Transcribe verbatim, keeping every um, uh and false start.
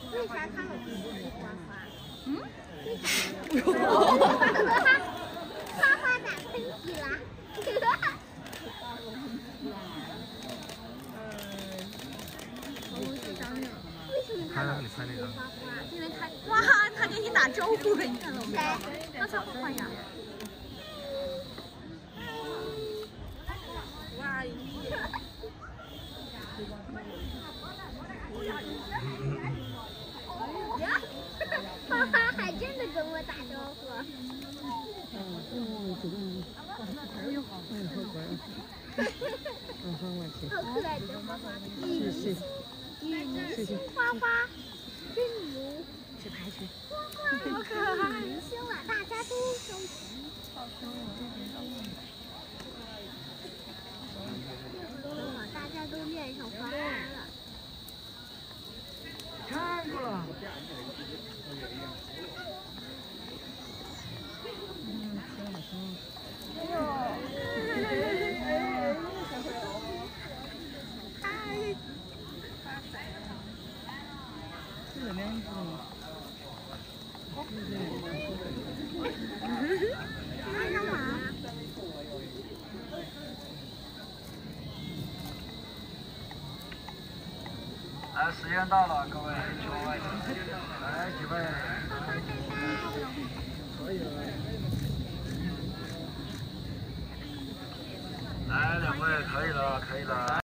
为啥他们不是花花？嗯？为啥？花花打喷嚏了。为什么他老是花花？ 因为他哇，他跟你打招呼了，你看到没？他叫花花呀。哇！ 花花还真的跟我打招呼。 嗯，主动。哎呦，哎呦，好乖。嗯，好，我去。 好可爱的花花。 谢谢。谢谢。 花花，真牛。 去拍去。 花花，好可爱。明星了，大家都收集。好凶哦！大家都恋上花花了。 看过了。嗯，行了行了。哎呦！嗨！这个两只吗？ 在干嘛？ 来，时间到了，各位球外来几位，可以了。来，两位可以了，可以了。